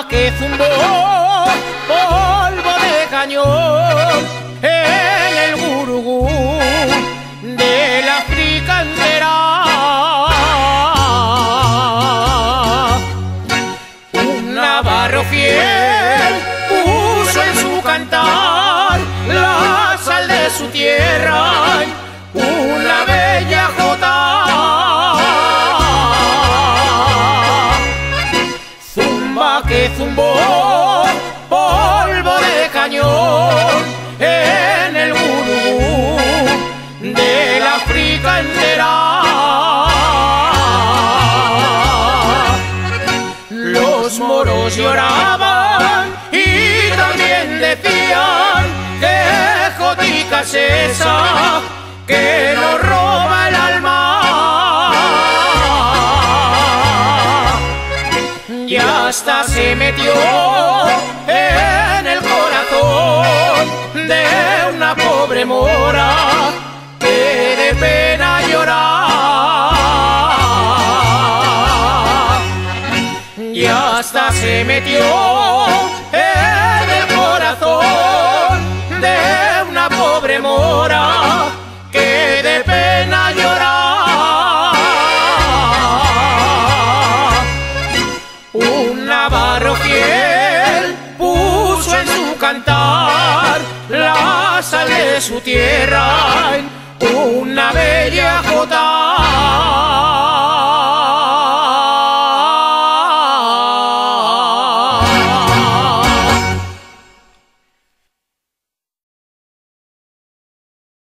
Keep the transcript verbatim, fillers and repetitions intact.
que zumbó polvo de cañón en el gurugú del África entera. Un navarro fiel puso en su cantar la sal de su tierra, una bella jota. Zumba que zumbó polvo de cañón en el gurugú del África entera. Los moros lloraban y también decían que jotica es esa que nos roba el alma. Y hasta se metió en el corazón de una pobre mora que de pena lloraba. Y hasta se metió en el corazón de una pobre mora que de pena lloraba. Un navarro fiel puso en su cantar la sal de su tierra,